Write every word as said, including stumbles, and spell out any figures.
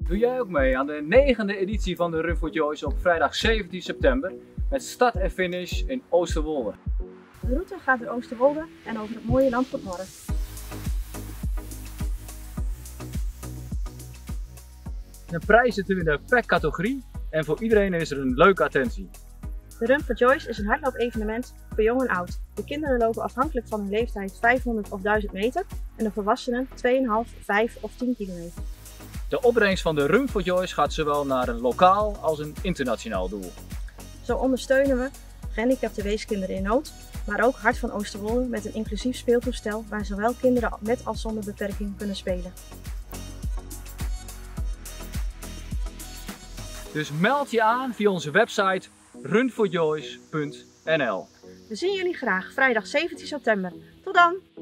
Doe jij ook mee aan de negende editie van de Run for Joyce op vrijdag zeventien september met start en finish in Oosterwolde. De route gaat door Oosterwolde en over het mooie Landgoed Morre. De prijzen te winnen per categorie en voor iedereen is er een leuke attentie. De Run for Joyce is een hardloop-evenement voor jong en oud. De kinderen lopen afhankelijk van hun leeftijd vijfhonderd of duizend meter en de volwassenen twee komma vijf, vijf of tien kilometer. De opbrengst van de Run for Joyce gaat zowel naar een lokaal als een internationaal doel. Zo ondersteunen we gehandicapte weeskinderen in nood, maar ook Hart van Oosterwolde met een inclusief speeltoestel waar zowel kinderen met als zonder beperking kunnen spelen. Dus meld je aan via onze website run for joyce punt n l. We zien jullie graag vrijdag zeventien september. Tot dan!